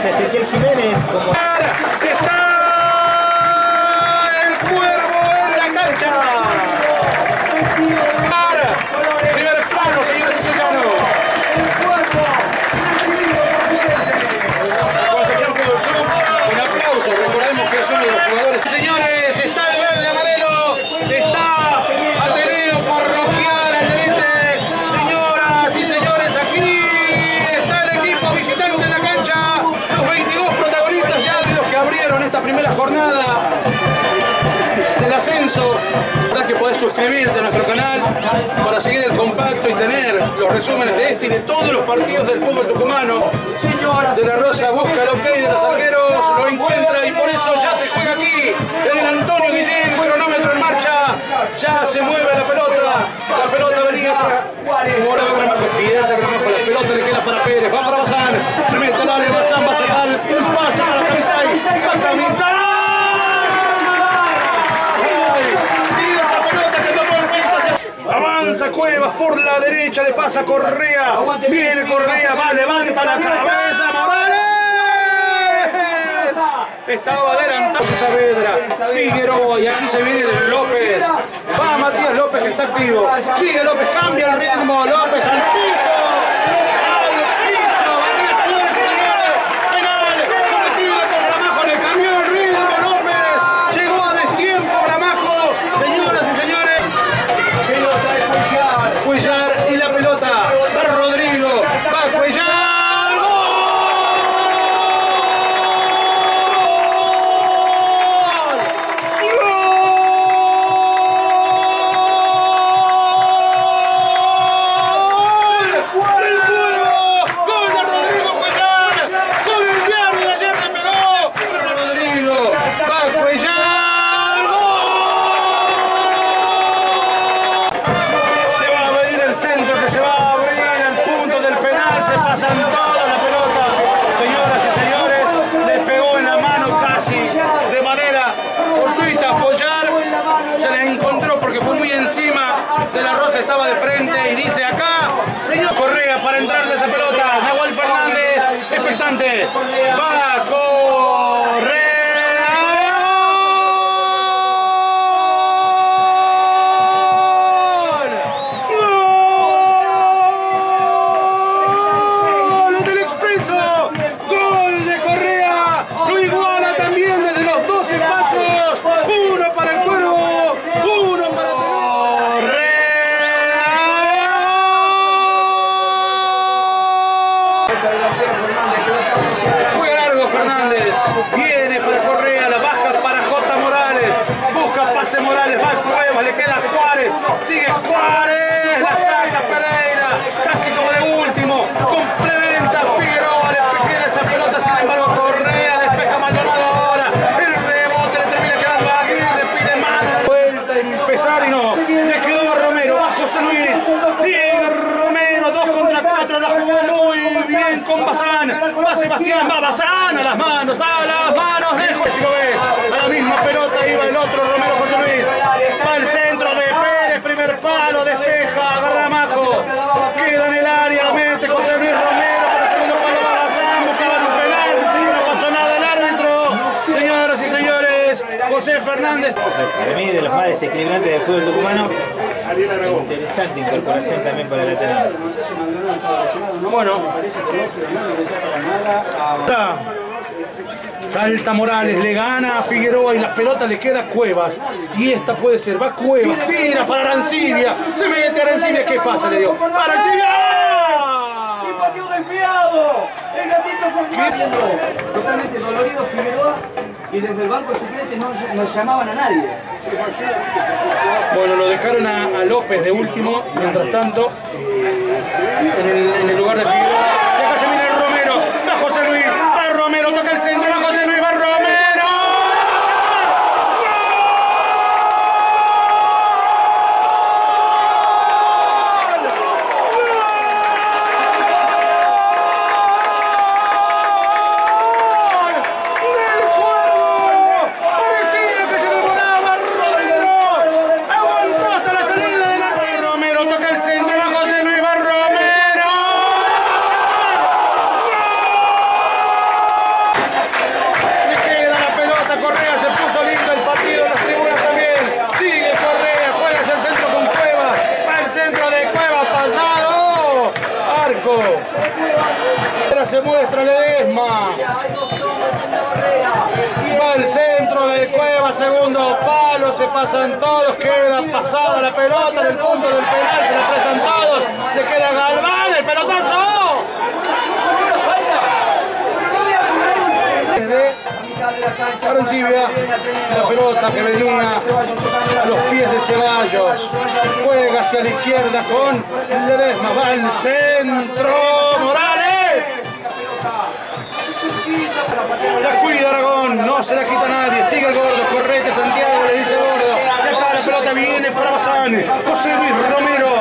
derecha, Ezequiel Jiménez como... ¡Está el Cuervo en la cancha! Primer plano, señores chilenos. Un aplauso, recordemos que es uno de los jugadores. Señores, está el verde amarelo, está Ateneo Parroquial Atletes. Señoras y señores, aquí está el equipo visitante en la cancha. Los 22 protagonistas ya de los que abrieron esta primera jornada del ascenso. Que podés suscribirte a nuestro canal para seguir el compacto y tener los resúmenes de este y de todos los partidos del fútbol tucumano. De la Rosa busca el ok de los arqueros, lo encuentra y por eso ya se juega aquí en el Antonio Guillén, cronómetro en marcha, ya se mueve la pelota venía para Gramajo, pierde Gramajo, la pelota le queda para Pérez, va para Bazán, se mete al área, Bazán va a sacar un pase para Camisay, avanza Cuevas por la derecha, le pasa Correa, viene Correa, va, levanta la cabeza, Morales, estaba adelantado Saavedra, Figueroa y aquí se viene López, va Matías López que está activo, sigue López, cambia el ritmo, López al piso. Cuellar y la pelota para Rodrigo, va Cuellar, ¡gol! ¡Gol! ¡Del Cuervo! ¡Gol de Rodrigo Cuellar! ¡Con el diablo de ayer le pegó! Rodrigo, va Cuellar. Centro que se va a abrir al punto del penal, se pasan toda la pelota, señoras y señores, le pegó en la mano casi de manera fortuita, Follar se le encontró porque fue muy encima de la Rosa, estaba de frente y dice acá, señor Correa para entrar de esa pelota, Nahuel Fernández, expectante, va Correa. Fue largo Fernández, viene para Correa, la baja para J. Morales, busca pase Morales, va Cuevas, le queda Juárez, sigue Juárez, la saca Pereira, casi como de último, complementa Figueroa, le queda esa pelota, sin embargo Correa despeja Maldonado ahora, el rebote le termina quedando a Aguirre, pide mano, vuelta a empezar y no, le quedó a Romero, va José Luis, Diego Romero, 2 contra 4, la jugó muy bien con Bazán, va Sebastián, va Bazán, a las manos de José, si lo ves, a la misma pelota iba el otro Romero José Luis, va el centro de Pérez, primer palo, despeja, Gramajo, queda en el área, mete José Luis Romero, para el segundo palo va Bazán, buscaban un penal, no pasó nada el árbitro, señoras y señores, José Fernández. Para mí de los más desequilibrantes del fútbol tucumano, interesante incorporación también para el Ateneo. Bueno, salta Morales, le gana a Figueroa y la pelota le queda a Cuevas. Y esta puede ser, va Cuevas, tira para Arancibia, se mete Arancibia, ¿qué pasa? Le dio ¡Arancibia! ¡Y pateó desviado! El gatito fue totalmente dolorido Figueroa y desde el banco de suplentes no llamaban a nadie. Bueno, lo dejaron a López de último, mientras tanto, en el lugar de Figueroa. Y acá se viene Romero, va José Luis, va Romero, toca el centro, va José Luis, va Romero. Romero toca el centro, va José Luis, va Romero. se muestra Ledesma. Va al centro de Cueva, segundo palo, se pasan todos, queda pasada la pelota en el punto del penal, se la prestan todos, le queda Galván, el pelotazo. Arancibia, la pelota que venía a los pies de Ceballos, juega hacia la izquierda con Ledesma, va al centro, Morales. La cuida Aragón, no se la quita nadie, sigue el Gordo, correte Santiago, le dice Gordo, y acá la pelota viene para Bazán, José Luis Romero.